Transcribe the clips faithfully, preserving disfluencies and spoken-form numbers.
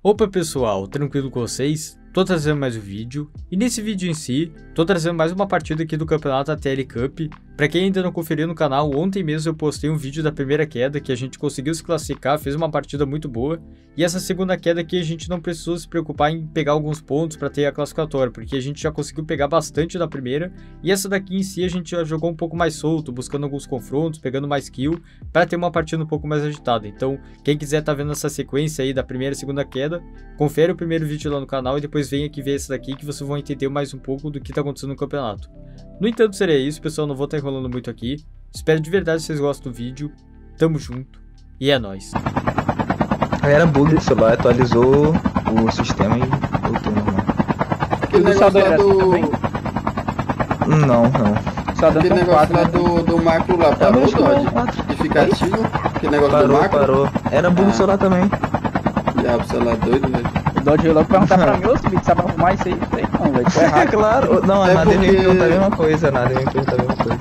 Opa pessoal, tranquilo com vocês? Tô trazendo mais um vídeo, e nesse vídeo em si, tô trazendo mais uma partida aqui do campeonato A T L Cup. Pra quem ainda não conferiu no canal, ontem mesmo eu postei um vídeo da primeira queda, que a gente conseguiu se classificar, fez uma partida muito boa. E essa segunda queda aqui a gente não precisou se preocupar em pegar alguns pontos pra ter a classificatória, porque a gente já conseguiu pegar bastante da primeira. E essa daqui em si a gente já jogou um pouco mais solto, buscando alguns confrontos, pegando mais kill, pra ter uma partida um pouco mais agitada. Então, quem quiser tá vendo essa sequência aí da primeira e segunda queda, confere o primeiro vídeo lá no canal e depois vem aqui ver esse daqui que vocês vão entender mais um pouco do que tá acontecendo no campeonato. No entanto, seria isso, pessoal, não vou estar enrolando muito aqui. Espero de verdade que vocês gostem do vídeo. Tamo junto e é nóis. Era bug do celular, atualizou o sistema e voltou normal. Aquele negócio lá do... Não, não. Só aquele negócio lá do, do macro lá, parou, Dodge? De ficar ativo? Aquele negócio Parou, do macro? parou. Era bug Ah. do celular também. Já, o celular doido, velho. O Dodge veio logo perguntar pra mim, ô Subic, sabe arrumar isso aí? Eu falei, não, velho, tô É errado. claro. Não, É a Nader porque- veio perguntar a mesma coisa, a Nader veio perguntar a mesma coisa.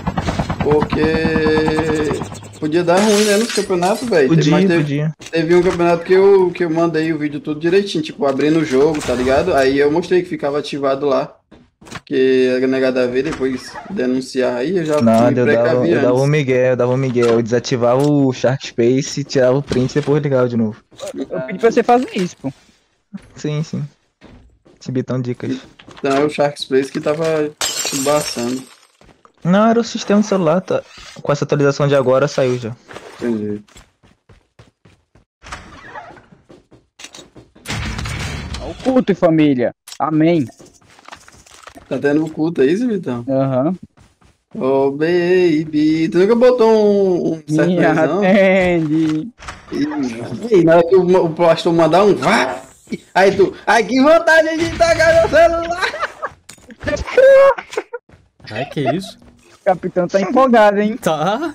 Porque podia dar ruim, né, nos campeonatos, velho. Podia, Mas teve, podia. teve um campeonato que eu, que eu mandei o vídeo tudo direitinho, tipo, abrindo o jogo, tá ligado? Aí eu mostrei que ficava ativado lá. Que era negado a ver, depois denunciar aí, eu já Nada, me eu dava, precavi eu dava o antes. Miguel, eu dava o Miguel. Eu desativava o Shark Space, tirava o print e depois ligava de novo. Eu pedi pra você fazer isso, pô. Sim, sim. Esse bitão dicas. Então é o Sharks Place que tava embaçando. Não, era o sistema do celular, tá? Com essa atualização de agora saiu já. Entendi. O culto e família. Amém. Tá tendo um culto aí, Vitão? Aham. Oh, baby. Tu nunca botou um, um certo Me não? atende. E na hora que o, o pastor mandar um vá, aí tu, ai que vontade de tacar no celular. Ai, que isso? O capitão tá empolgado, hein? Tá.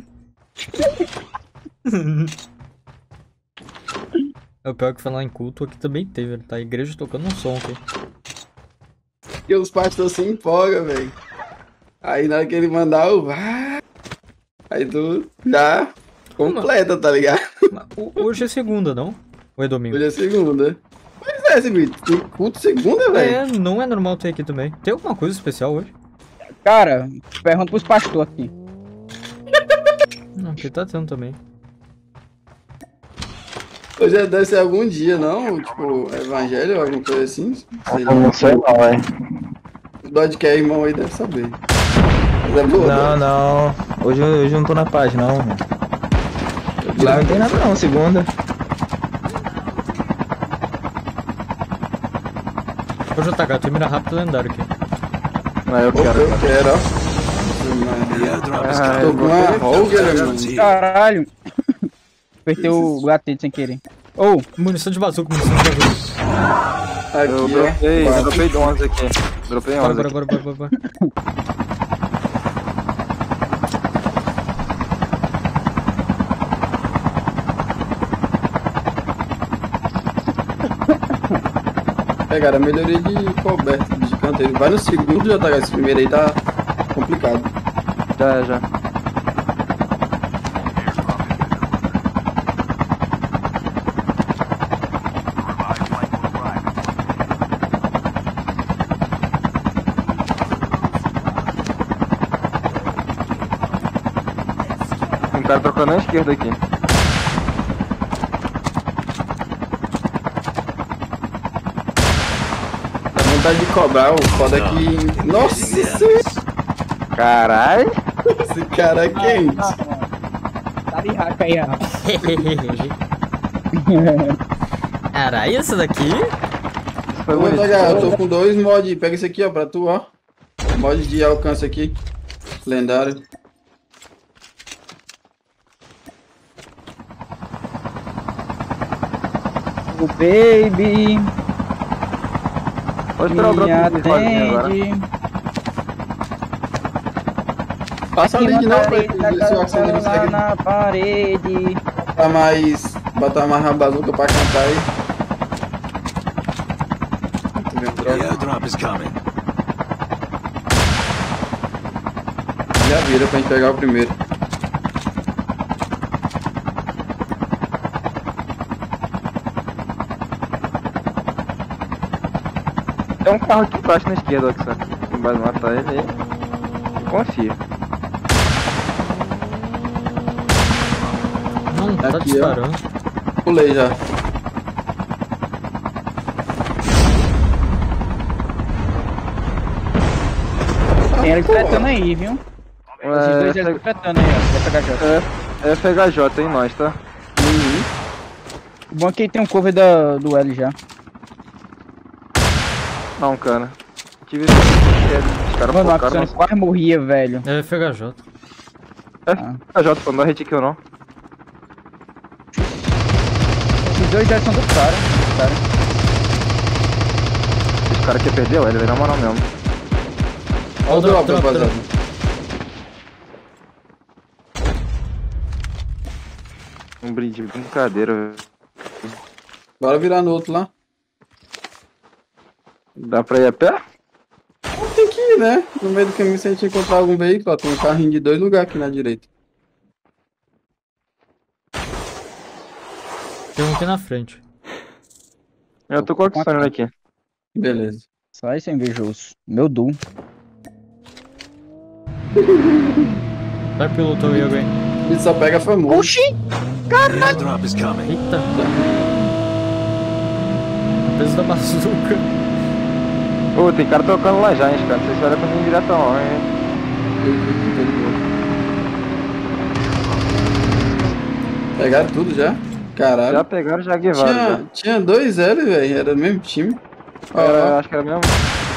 É o pior que falar em culto aqui também teve, tá? A igreja tocando um som aqui. Que os pastores se empolgam, velho. Aí na hora que ele mandar o vá, aí tu já completa, tá ligado? Mas ho- Hoje é segunda, não? Ou é domingo? Hoje é segunda. Pois é, esse vídeo. Tem culto segunda, velho. É, não é normal ter aqui também. Tem alguma coisa especial hoje? Cara, pergunta pros pastores aqui. Não, aqui tá tendo também. Hoje é- deve ser algum dia, não? Tipo, evangelho ou alguma coisa assim? Sei lá. Não sei não, velho. O Dodge que é irmão aí deve saber. Mas é boa, Não, Dodge. não. Hoje, eu- hoje eu não tô na paz, não. Mano. Lá não tem nada não, segunda. Ô J H, tu mira rápido lendário aqui. Não, eu Opa, eu quero, ó. Ah, Tô com uma Roger, mano. Caralho. Apertei o gatete sem querer. Ô, Munição de bazuca, munição de bazuca. Aqui, Eu ó. dropei, eu Quatro. dropei onze aqui. Dropei Bora, onze bora, aqui. bora, bora, bora, bora. Pegaram a melhoria de coberta, de canteiro. Vai no segundo, já tá. Esse primeiro aí tá complicado. Já, já. Um cara procurando na esquerda aqui. Dá vontade de cobrar, o foda é que. Nossa senhora, Caralho! esse cara é quente. tá de raca aí, ó. Caralho, essa daqui? Foi Ô, bonito. Dodge, eu tô com dois mods. Pega esse aqui, ó, pra tu, ó. Mod de alcance aqui. Lendário. O baby. Vou esperar o drop Me de sozinho agora. atende. Passa ali de novo pra Parede da ver se o Axel casa consegue lá na parede. botar mais. Botar mais a bazuca pra cantar aí. Muito bem, The droga. airdrop is coming. Já vira pra gente pegar o primeiro. Tem um carro aqui embaixo na esquerda, ó, que você vai matar ele aí. Confia. Não, tá Aqui, ó. disparando. Pulei já. Tem ele tretando aí, viu? Esses dois É, eles tretando aí, ó. Vai pegar já. é, F H J em nós, tá? O bom é que tem um cover da, do L já. Não, cara. Tive esse os caras Mano, a focaram Axone quase morria, velho. É F H J. no F H J, pô, não dá hit kill não. Os dois já são do cara. do cara. Esse cara quer perder, ele vai na moral mesmo. Olha o drop, drop, rapaziada. Um brinde, brincadeira, velho. Bora virar no outro lá. Dá pra ir a pé? Tem que ir, né? No meio do caminho, se a gente encontrar algum veículo, ó, tem um carrinho de dois lugares aqui na direita. Tem um aqui na frente. Eu tô com o Axone aqui. Beleza. Só esse é invejoso. Meu Doom. Vai pilotou aí alguém. A gente só pega famoso. Oxi! Airdrop is coming. Eita. Peso da bazuca. Ô, tem cara tocando lá já, hein, cara. Não sei se vai dar pra mim direto não, hein. Pegaram tudo já? Caralho. Já pegaram já Guevara. Tinha, tinha dois L, velho. Era do mesmo time. Ó, Era, ó. acho que era mesmo.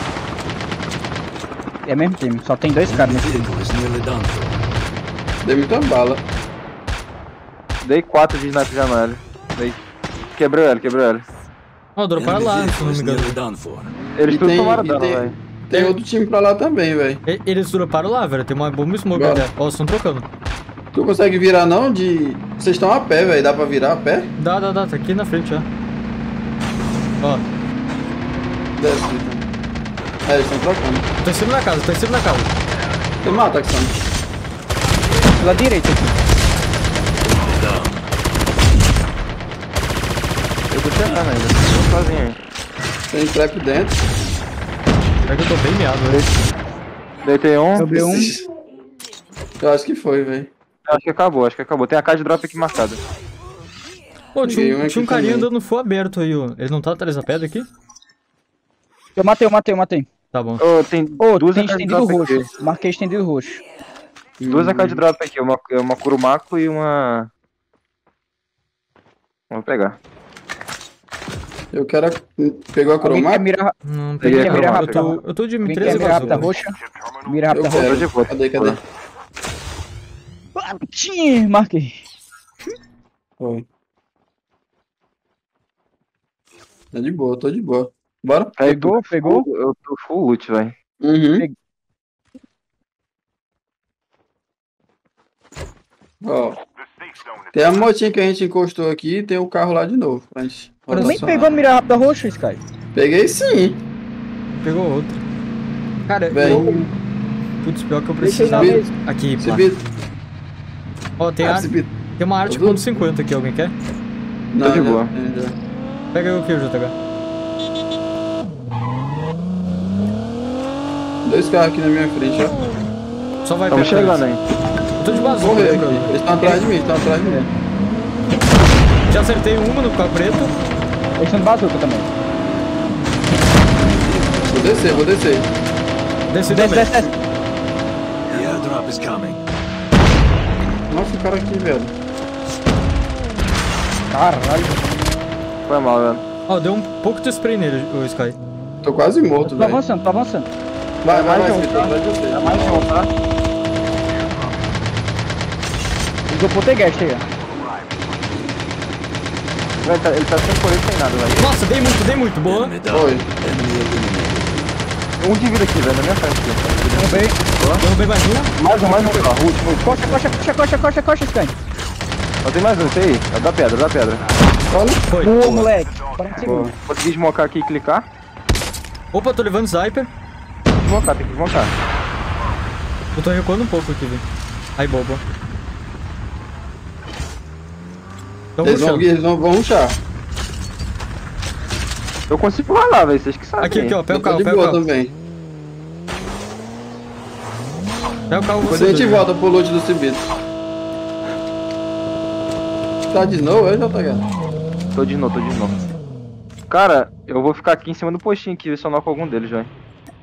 É mesmo time, só tem dois caras nesse time. Vehicle is nearly done for. Dei muita bala. Dei quatro de sniper já no L. Dei. Quebrou ele, quebrou ele. Ó, droparam Enemy lá, se vehicle não me is engano. nearly done for. Eles E tudo tem- tomaram e dano, tem- velho. Tem outro time pra lá também, velho. E- Eles droparam lá, velho. Tem uma bomba smoke Bora. ali. Ó, estão trocando. Tu consegue virar não? De. Vocês estão a pé, velho. Dá pra virar a pé? Dá, dá, dá. Tá aqui na frente, ó. Ó, Desce, então. É, eles estão trocando. tô em cima da casa, tô em cima da casa. Tu mata, Axone. Pela direita aqui. Eu tô chegando ainda. Tô sozinho aí. Tem trap dentro. É que eu tô bem meado, velho. Deitei um. Sobrei um. Eu acho que foi, velho. Acho que acabou, acho que acabou. Tem a caixa de drop aqui marcada. Pô, tinha, Peguei um- um tinha um aqui carinha também. andando full aberto aí, ó. Ele não tá atrás da pedra aqui? Eu matei, eu matei, eu matei. Tá bom. Ô, tem Ô, duas tem A K de estendido drop roxo. aqui. Marquei estendido roxo. Duas A K de drop aqui. Uma, uma Kurumako e uma... Vou pegar. Eu quero. a- Pegou a Alguém quer cromata? mira, Não Peguei peguei a a mira eu rápida? tô, eu tô de M alguém quer treze mira rápida vazou. roxa? Mira Eu rápida roxa. quero. de boa. Cadê, cadê? Ah, tchim, marquei. Foi. Tá de boa, tô de boa. Bora? Aí, Pegou, tô pegou? full- Eu tô full loot, velho. Uhum. Peguei. Ó. Tem a motinha que a gente encostou aqui e tem o carro lá de novo. Pra gente Tu nem rotacionar. pegou a mira rápida roxa, Sky? Peguei sim. Pegou outro. Cara, Véi. eu... Putz, pior que eu Deixei na precisava. mesa. Aqui, Esse pá. bit. Ó, tem, Ah, ar... esse bit. tem uma arte Azul? ponto cinquenta aqui, alguém quer? Não, de já- boa. é, já. Pega aí o que, J H? Dois carros aqui na minha frente, ó. Só vai Estamos perto chegando deles. aí. Eu tô de bazuca, Correr lembra? aqui. Eles estão atrás de mim, estão atrás de mim. Já acertei uma no carro preto. Eles são de bazuca também. Vou descer, vou descer. Desci Desce, também. desce, desce. The airdrop is coming. Nossa, o cara aqui, velho. Caralho. Foi mal, velho. Ó, deu um pouco de spray nele, o Sky. Tô quase morto, Tô velho. avançando, tô avançando. Vai, vai, vai, mais um, Vitor, tá? atrás de você. Dá mais um, tá? Usou poltergeist aí, ó. Véi, tá- ele tá sem colete, sem nada, velho. Nossa, dei muito, dei muito. Boa. Enemy down. Foi. Enemy eliminated. Um de vida aqui, velho, na minha frente. aqui. Derrubei. Derrubei mais um. Mais um, mais um, ó. O último, último. Coxa, coxa, coxa, coxa, coxa, coxa, Sky. Ó, tem mais um, esse aí. É da pedra, da pedra. Foi. Boa, moleque. quarenta Pô, segundos. Consegui desmocar aqui e clicar. Opa, tô levando sniper. Desmocar, tem que desmocar. Eu tô recuando um pouco aqui, velho. Aí, bobo. Tão Eles vão, puxando. eles vão, vão rushar. Eu consigo ralar, velho, vocês que sabem. Aqui, aqui, ó, pega Eu o tô carro, de pega o boa carro. também. Pega o carro Depois você. a gente dois, volta pro loot do Cibito. Tá de novo, aí, J H? Tô de novo, tô de novo. Cara, eu vou ficar aqui em cima do postinho aqui, ver se eu noco algum deles, velho.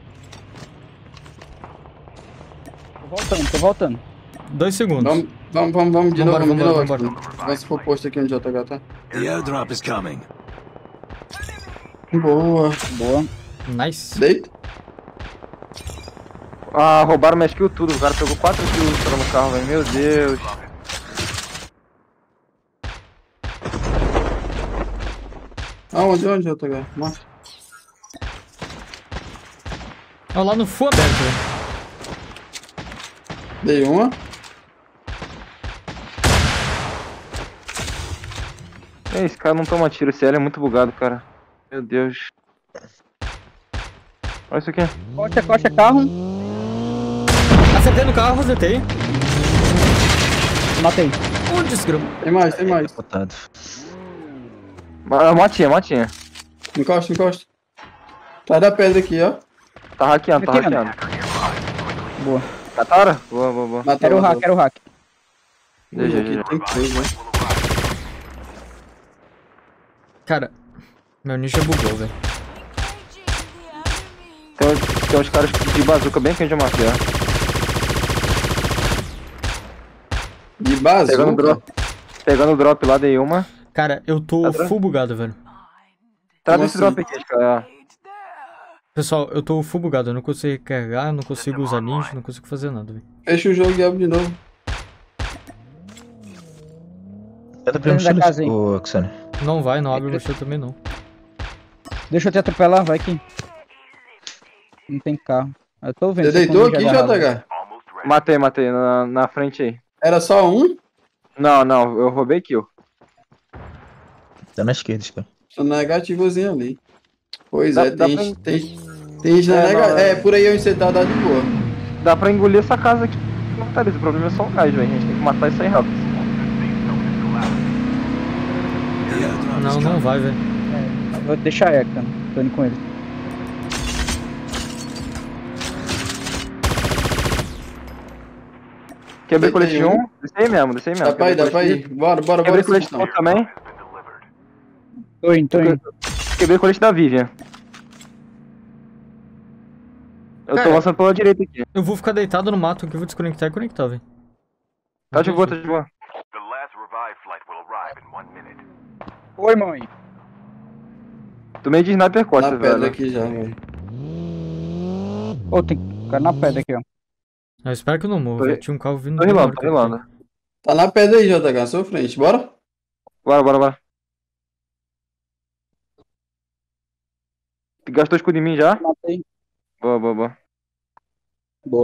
Tô voltando, tô voltando. Dois segundos. Vamos, vamos, vamos, vamos de Vambora, novo, vamos de vambora, novo. Vamos se for posto aqui no J H, tá? The airdrop is coming. Boa. Boa. Nice. Deita. Ah, roubaram minha skill tudo, o cara pegou quatro kills pra no carro, velho, meu Deus. Aonde, onde, J H? Mostra. Ó, lá no full aberto, velho. Dei uma. É, esse cara não toma tiro, esse L é muito bugado, cara. Meu Deus. Olha isso aqui. Coxa, coxa, carro. Acertei no carro, acertei. Matei. Um desgrama. Tem mais, tem mais. Botado. Ah, motinha, motinha. Encosta, encosta. Atrás da pedra aqui, ó. Tá hackeando, tá Aqui, hackeando. Boa. Cataram? Boa, boa, boa. Matou, Era o hack, matou. era o hack. Ui, G G, aqui G G. tem três, né? Cara, meu ninja bugou, velho. Tem, uns- tem uns caras de bazuca bem que a gente já matei, ó. De base. Pegando o drop. Pegando o drop lá, dei uma. Cara, eu tô Tá full bugado, velho. Tá Como nesse assim? drop aqui, cara. Pessoal, eu tô full bugado. Eu não consigo recarregar, eu não consigo usar ninja, não consigo fazer nada, velho. Fecha o jogo e abre de novo. Tenta abrir Dentro da mochila, casa, hein? ô, Oxane. Não vai, não abre o mochila também, não. Deixa eu te atropelar, vai aqui. Não tem carro. Eu tô vendo. Você se eu deitou consigo aqui, agarrar. J H? Matei, matei, na, na frente aí. Era só um? Não, não, eu roubei kill. Tá na esquerda, cara. Tô negativozinho ali. Pois Dá- é, dá tem, pra- tem, tem gente na É, nega... não, É, é. por aí onde você tá, dá de boa. Dá pra engolir essa casa aqui. Não tá, esse problema é só o gás, velho. A gente tem que matar isso aí rápido. The airdrop is Não, coming. não vai, velho. Eu vou deixar a Eca. Tô indo com ele. Quebrei Tem colete de um. um. Desce aí mesmo, desce aí mesmo. Dá pra ir, dá pra Quebrei ir. Bora, bora, bora. Quebrei colete então. do outro também. Tô indo, tô indo. Quebrei colete da Vivian. Eu tô Cara. avançando pela direita aqui. Eu vou ficar deitado no mato aqui, vou desconectar e conectar, velho. Tá de boa, tá de boa. The last revive flight will arrive in one minute. Oi, mãe. Tomei de sniper Na costa, pedra velho. aqui já, velho. Ô, tem cara na pedra aqui, ó. Eu espero que eu não morra, Tô velho. ri- Tinha um carro vindo Tô bem na rilando, hora tô que eu rilando. Tá na pedra aí, J H, sua frente. Bora? Bora, bora, bora. Gastou escudo em mim já? Matei. Boa, boa, boa. Boa.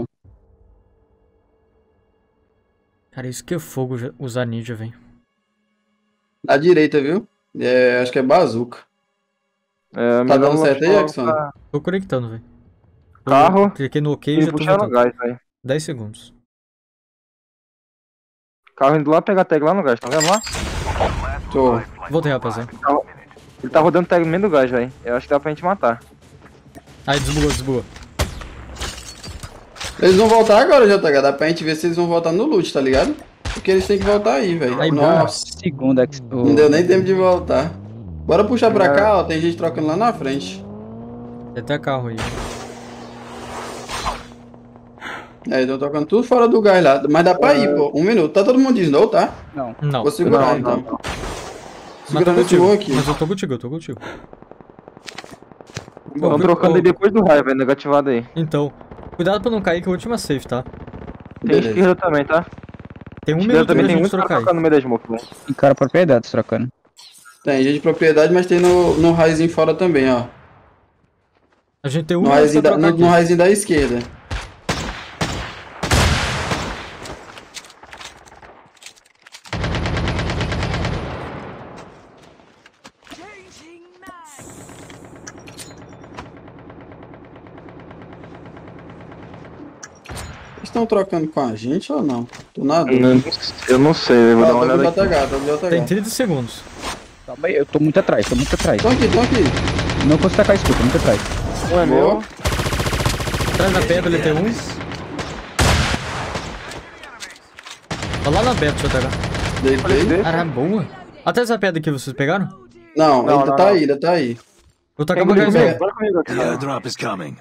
Cara, isso que é fogo já- usar ninja, velho. Na direita, viu? É, acho que é bazuca. É, Tá melhor dando não certo aí, puxar Exxon? pra- Tô conectando, velho. Eu Carro. Cliquei no OK e E já tô puxando o voltando. gás, velho. dez segundos. Carro indo lá pegar tag lá no gás, tá vendo lá? Tô. Voltei, rapaziada. Ele tá rodando tag no meio do gás, velho. Eu acho que dá pra gente matar. Aí, desbugou, desbugou. Eles vão voltar agora, J H. Dá pra gente ver se eles vão voltar no loot, tá ligado? Porque eles têm que voltar aí, velho. Aí, Nossa, Segunda. que- ô, não deu nem tempo de voltar. Bora puxar pra É. cá, ó. Tem gente trocando lá na frente. Tem até carro aí. É, estão tocando tudo fora do gás lá. Mas dá pra ir, pô. Um minuto. Tá todo mundo de snow, tá? Não. Não. Vou segurar, Não, então. não, não. Mas Segura tô no contigo. timão aqui. Mas eu tô contigo, eu tô contigo. Estão Ô, trocando ô, aí depois do raio, velho. Negativado aí. Então, cuidado pra não cair que é a última safe, tá? Tem Beleza. esquerda também, tá? Tem um Esquerda minuto pra também tem gente muito pra trocar aí. trocar no meio da smoke, velho. Tem cara propriedade trocando. Tem gente de propriedade, mas tem no, no raizinho fora também, ó. A gente tem um No minuto raizinho pra da, trocar no, no aqui. raizinho da esquerda. Eles estão trocando com a gente ou não? Tô na dúvida. Eu, eu não sei, eu vou Ó, dar uma tô olhada com o aqui. J H, tô com o J H. Tem trinta segundos. Calma aí, eu tô muito atrás, tô muito atrás. Tô aqui, tô aqui. Não consigo tacar escuta, muito atrás. Um é meu. Atrás da pedra ele tem um. Tá lá na pedra, deixa eu pegar. Dei, dei. Caramba, boa. Atrás da pedra que vocês pegaram? Não, Não, ainda não, tá não. aí, ainda tá aí. Vou tacar Pega uma comigo, coisa. bora comigo aqui. The airdrop is coming.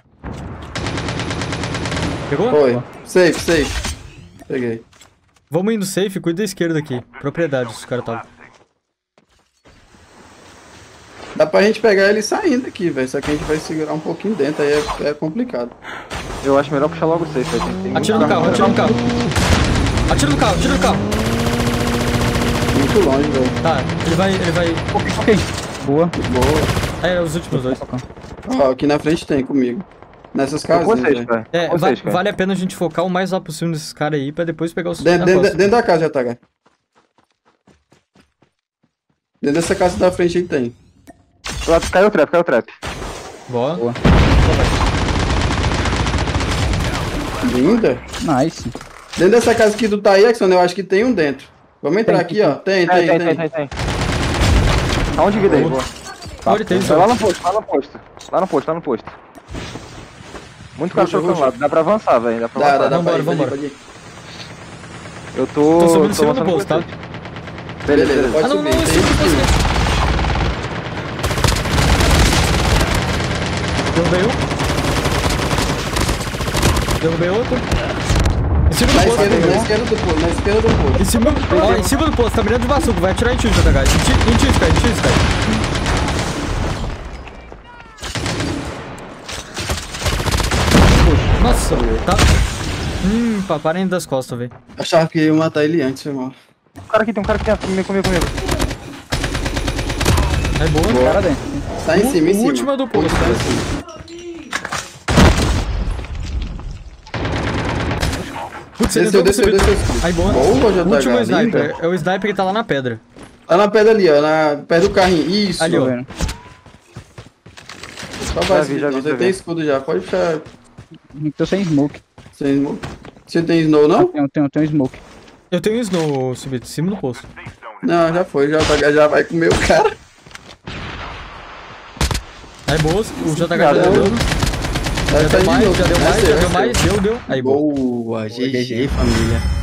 Pegou? Foi. Safe, safe. Peguei. Vamos indo safe, cuida da esquerda aqui. Propriedade, os caras estavam. Dá pra gente pegar ele saindo aqui, velho. Só que a gente vai segurar um pouquinho dentro, aí é, é complicado. Eu acho melhor puxar logo o safe, velho. Tem- tem Atira muito no carro, atira no carro. Atira no carro, atira no carro. Muito longe, velho. Tá, ele vai, ele vai... Ok. Boa. Boa. É, os últimos dois. Ó, aqui na frente tem comigo. Nessas Tô com casinhas, vocês, velho. cara. É, Com va- vocês, cara. vale a pena a gente focar o mais rápido possível nesses caras aí, pra depois pegar os... Dentro, na dentro, costa. dentro da casa já tá, cara. Dentro dessa casa da frente aí tem. Lá, caiu o trap, caiu o trap. Boa. Boa. Linda. Nice. Dentro dessa casa que tu tá aí, Exxon, eu acho que tem um dentro. Vamos entrar Tem, aqui, ó. Tem, tem, Tem, tem. tem, tem, tem. Aonde vida aí? Boa. Olha, ele tem Vai lá só. no posto, lá no posto. Lá no posto, lá no posto. Muito cara Puxa, trocando puxa. lado. Dá pra avançar, velho. Dá pra Dá, avançar. dá, dá Vambora, pra ir, pode ir, vambora. pode ir. Eu tô. Tô subindo em cima do avançando posto, com tá? vocês. Beleza, Beleza, pode Ah, não, subir. não, tem sim, um não skill. Derrubei um. Derrubei outro. Em cima Na do posto. esquerda, na esquerda do posto, na esquerda do posto. Em cima, ó, em cima do posto, tá mirando de baçuco, vai atirar em ti, J H. Em ti, em ti, Sky, em ti, Sky. Nossa, tá... Hum, papai indo das costas, velho. Achava que ia matar ele antes, foi mal. Um cara aqui, tem um cara aqui dentro. Comigo, comigo, comigo. É boa. Cara dentro. Tá em O- cima, em o cima. último é do posto, Tá em né? cima. Putz, ele Desceu, entrou desceu, pro desceu. Aí, boa. Boa, J H. O último linda. sniper. É o sniper que tá lá na pedra. Tá na pedra ali, ó. Na... Perto do carrinho. Isso. Ali, ó. Tô vendo. Só vai Já vi, já vi, Você já tem vi. escudo já. Pode puxar Tô sem smoke. sem smoke. Você tem snow, não? Tenho, tenho, tenho smoke. Eu tenho snow subido em cima do posto. Não, já foi. Já, tá- já vai comer o cara. Aí, boa. O J H já Já deu. deu. Já Já tá deu de mais, novo. já deu mais, Desceu, já deu desceu. mais. Deu, deu. Aí, boa. Boa, G G, família.